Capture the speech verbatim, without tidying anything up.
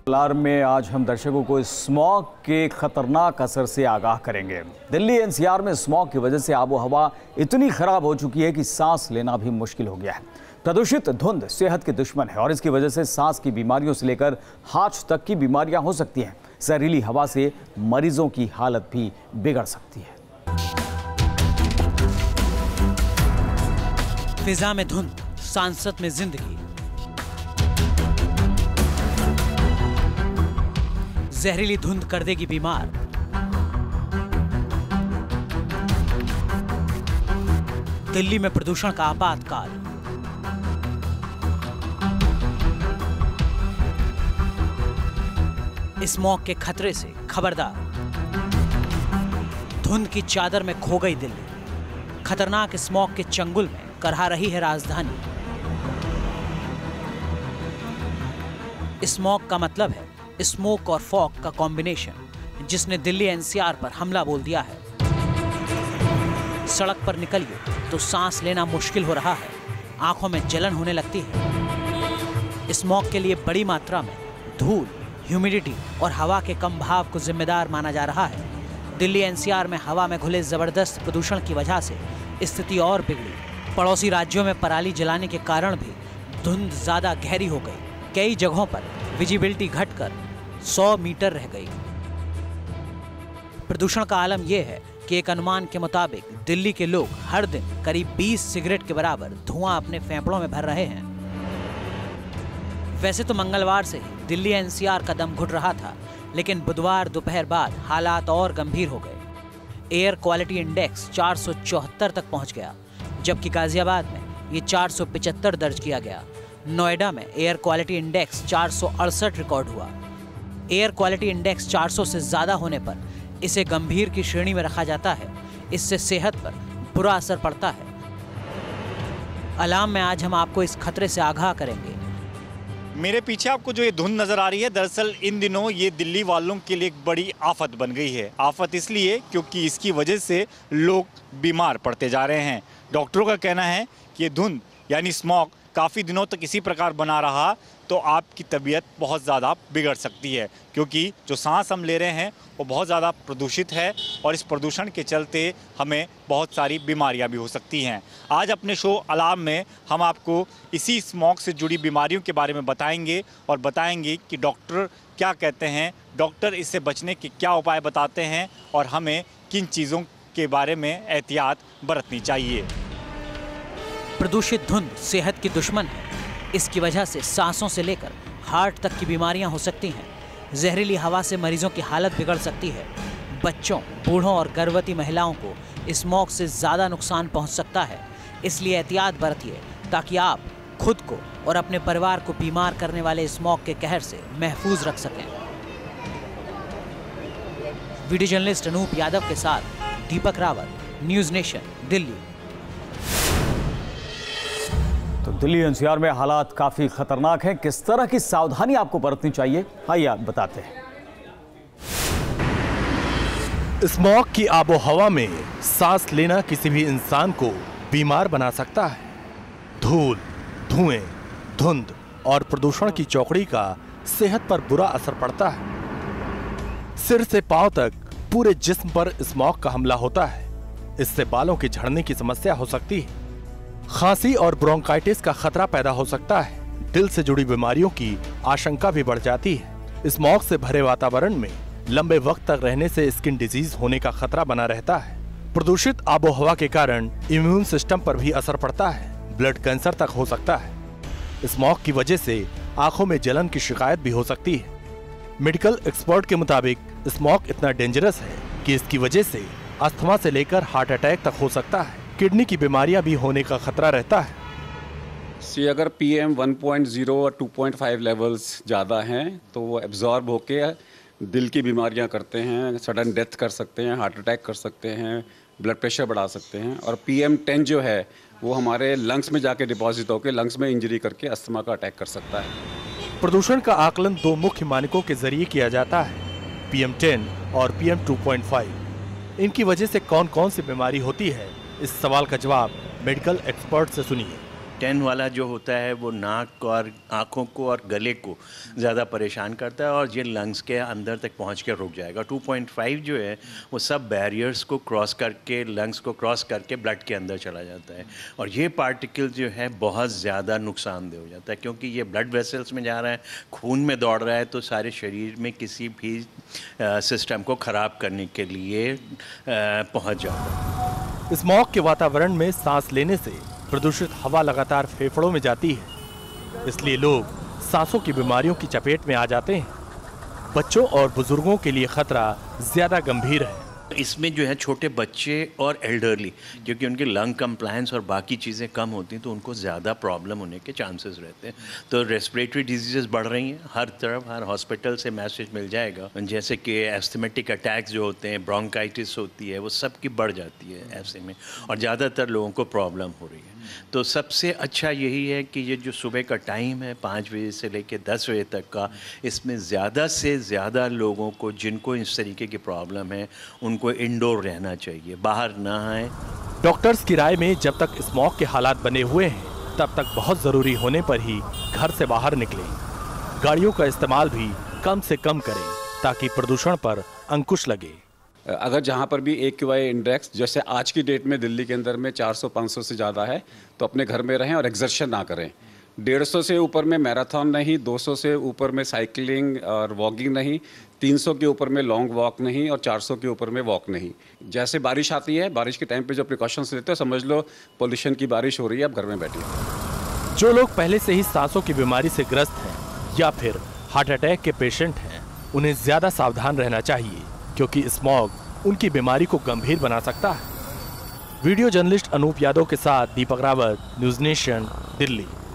Alarm में आज हम दर्शकों को स्मॉग के खतरनाक असर से आगाह करेंगे। दिल्ली एनसीआर में स्मॉग की वजह से आबो हवा इतनी खराब हो चुकी है कि सांस लेना भी मुश्किल हो गया है। प्रदूषित धुंध सेहत के दुश्मन है और इसकी वजह से सांस की बीमारियों से लेकर हार्ट तक की बीमारियां हो सकती हैं। जहरीली हवा से मरीजों की हालत भी बिगड़ सकती है। फिजा में धुंध, सांसत में जिंदगी। जहरीली धुंध कर देगी बीमार। दिल्ली में प्रदूषण का आपातकाल। स्मॉग के खतरे से खबरदार। धुंध की चादर में खो गई दिल्ली। खतरनाक स्मॉग के चंगुल में करहा रही है राजधानी। स्मॉग का मतलब है स्मोक और फॉग का कॉम्बिनेशन, जिसने दिल्ली एनसीआर पर हमला बोल दिया है। सड़क पर निकलिए तो सांस लेना मुश्किल हो रहा है, आंखों में जलन होने लगती है। स्मॉग के लिए बड़ी मात्रा में धूल, ह्यूमिडिटी और हवा के कम भाव को जिम्मेदार माना जा रहा है। दिल्ली एनसीआर में हवा में घुले जबरदस्त प्रदूषण की वजह से स्थिति और बिगड़ी। पड़ोसी राज्यों में पराली जलाने के कारण भी धुंध ज्यादा गहरी हो गई। कई जगहों पर विजिबिलिटी घटकर सौ मीटर रह गई। प्रदूषण का आलम यह है कि एक अनुमान के मुताबिक दिल्ली के लोग हर दिन करीब बीस सिगरेट के बराबर धुआं अपने फेफड़ों में भर रहे हैं। वैसे तो मंगलवार से ही दिल्ली एनसीआर का दम घुट रहा था, लेकिन बुधवार दोपहर बाद हालात और गंभीर हो गए। एयर क्वालिटी इंडेक्स चार सौ चौहत्तर तक पहुंच गया, जबकि गाजियाबाद में ये चार सौ पचहत्तर दर्ज किया गया। नोएडा में एयर क्वालिटी इंडेक्स चार सौ अड़सठ रिकॉर्ड हुआ। एयर क्वालिटी इंडेक्स चार सौ से ज्यादा होने पर इसे गंभीर की श्रेणी में रखा जाता है। इससे सेहत पर बुरा असर पड़ता है। अलार्म में आज हम आपको इस खतरे से आगाह करेंगे। मेरे पीछे आपको जो ये धुंध नजर आ रही है, दरअसल इन दिनों ये दिल्ली वालों के लिए एक बड़ी आफत बन गई है। आफत इसलिए क्योंकि इसकी वजह से लोग बीमार पड़ते जा रहे हैं। डॉक्टरों का कहना है कि ये धुंध यानी स्मॉग काफ़ी दिनों तक इसी प्रकार बना रहा तो आपकी तबीयत बहुत ज़्यादा बिगड़ सकती है, क्योंकि जो सांस हम ले रहे हैं वो बहुत ज़्यादा प्रदूषित है और इस प्रदूषण के चलते हमें बहुत सारी बीमारियां भी हो सकती हैं। आज अपने शो अलार्म में हम आपको इसी स्मॉग से जुड़ी बीमारियों के बारे में बताएंगे और बताएंगे कि डॉक्टर क्या कहते हैं, डॉक्टर इससे बचने के क्या उपाय बताते हैं और हमें किन चीज़ों के बारे में एहतियात बरतनी चाहिए। प्रदूषित धुंध सेहत की दुश्मन है। इसकी वजह से सांसों से लेकर हार्ट तक की बीमारियां हो सकती हैं। जहरीली हवा से मरीजों की हालत बिगड़ सकती है। बच्चों, बूढ़ों और गर्भवती महिलाओं को स्मॉग से ज़्यादा नुकसान पहुंच सकता है। इसलिए एहतियात बरतिए ताकि आप खुद को और अपने परिवार को बीमार करने वाले स्मॉग के कहर से महफूज रख सकें। वीडियो जर्नलिस्ट अनूप यादव के साथ दीपक रावत, न्यूज़ नेशन, दिल्ली। तो दिल्ली एनसीआर में हालात काफी खतरनाक हैं। किस तरह की सावधानी आपको बरतनी चाहिए, आइए आप बताते हैं। स्मॉग की आबो हवा में सांस लेना किसी भी इंसान को बीमार बना सकता है। धूल, धुएं, धुंध और प्रदूषण की चौकड़ी का सेहत पर बुरा असर पड़ता है। सिर से पांव तक पूरे जिस्म पर स्मॉग का हमला होता है। इससे बालों के झड़ने की समस्या हो सकती है। खांसी और ब्रोंकाइटिस का खतरा पैदा हो सकता है। दिल से जुड़ी बीमारियों की आशंका भी बढ़ जाती है। स्मॉग से भरे वातावरण में लंबे वक्त तक रहने से स्किन डिजीज होने का खतरा बना रहता है। प्रदूषित आबोहवा के कारण इम्यून सिस्टम पर भी असर पड़ता है। ब्लड कैंसर तक हो सकता है। स्मॉग की वजह से आंखों में जलन की शिकायत भी हो सकती है। मेडिकल एक्सपर्ट के मुताबिक स्मॉग इतना डेंजरस है कि इसकी वजह से अस्थमा से लेकर हार्ट अटैक तक हो सकता है। किडनी की बीमारियां भी होने का खतरा रहता है। सी अगर P M one point zero और टू पॉइंट फाइव लेवल्स ज़्यादा हैं तो वो एब्जॉर्ब होके दिल की बीमारियां करते हैं, सडन डेथ कर सकते हैं, हार्ट अटैक कर सकते हैं, ब्लड प्रेशर बढ़ा सकते हैं। और पी एम टेन जो है वो हमारे लंग्स में जाके डिपॉजिट होकर लंग्स में इंजरी करके अस्थमा का अटैक कर सकता है। प्रदूषण का आकलन दो मुख्य मानकों के जरिए किया जाता है, पी एम टेन और P M two point five. इनकी वजह से कौन कौन सी बीमारी होती है, इस सवाल का जवाब मेडिकल एक्सपर्ट से सुनिए। टेन वाला जो होता है वो नाक और आँखों को और गले को ज़्यादा परेशान करता है और ये लंग्स के अंदर तक पहुंच के रुक जाएगा। टू पॉइंट फाइव जो है वो सब बैरियर्स को क्रॉस करके, लंग्स को क्रॉस करके ब्लड के अंदर चला जाता है और ये पार्टिकल जो है बहुत ज़्यादा नुकसानदेह हो जाता है, क्योंकि ये ब्लड वेसल्स में जा रहा है, खून में दौड़ रहा है, तो सारे शरीर में किसी भी सिस्टम को ख़राब करने के लिए पहुँच जाता है। स्मॉग के वातावरण में सांस लेने से प्रदूषित हवा लगातार फेफड़ों में जाती है, इसलिए लोग सांसों की बीमारियों की चपेट में आ जाते हैं। बच्चों और बुजुर्गों के लिए खतरा ज्यादा गंभीर है। इसमें जो है छोटे बच्चे और एल्डरली, क्योंकि उनकी लंग कंप्लायंस और बाकी चीज़ें कम होती हैं तो उनको ज़्यादा प्रॉब्लम होने के चांसेस रहते हैं। तो रेस्पिरेटरी डिजीज़ेस बढ़ रही हैं हर तरफ, हर हॉस्पिटल से मैसेज मिल जाएगा, जैसे कि एस्थमेटिक अटैक्स जो होते हैं, ब्रोंकाइटिस होती है, वो सब की बढ़ जाती है ऐसे में, और ज़्यादातर लोगों को प्रॉब्लम हो रही है। तो सबसे अच्छा यही है कि ये जो सुबह का टाइम है पाँच बजे से लेकर दस बजे तक का, इसमें ज़्यादा से ज़्यादा लोगों को जिनको इस तरीके की प्रॉब्लम है उनको इंडोर रहना चाहिए, बाहर ना आए। डॉक्टर्स की राय में जब तक स्मॉग के हालात बने हुए हैं तब तक बहुत ज़रूरी होने पर ही घर से बाहर निकलें। गाड़ियों का इस्तेमाल भी कम से कम करें ताकि प्रदूषण पर अंकुश लगे। अगर जहाँ पर भी ए क्यू आई इंडेक्स जैसे आज की डेट में दिल्ली के अंदर में चार सौ पाँच सौ से ज़्यादा है तो अपने घर में रहें और एक्सर्शन ना करें। डेढ़ सौ से ऊपर में मैराथन नहीं, दो सौ से ऊपर में साइकिलिंग और वॉकिंग नहीं, तीन सौ के ऊपर में लॉन्ग वॉक नहीं और चार सौ के ऊपर में वॉक नहीं। जैसे बारिश आती है, बारिश के टाइम पे जो प्रिकॉशंस लेते हो, समझ लो पोल्यूशन की बारिश हो रही है, अब घर में बैठिए। जो लोग पहले से ही सांसों की बीमारी से ग्रस्त हैं या फिर हार्ट अटैक के पेशेंट हैं, उन्हें ज़्यादा सावधान रहना चाहिए, क्योंकि स्मॉग उनकी बीमारी को गंभीर बना सकता है। वीडियो जर्नलिस्ट अनूप यादव के साथ दीपक रावत, न्यूज़ नेशन, दिल्ली।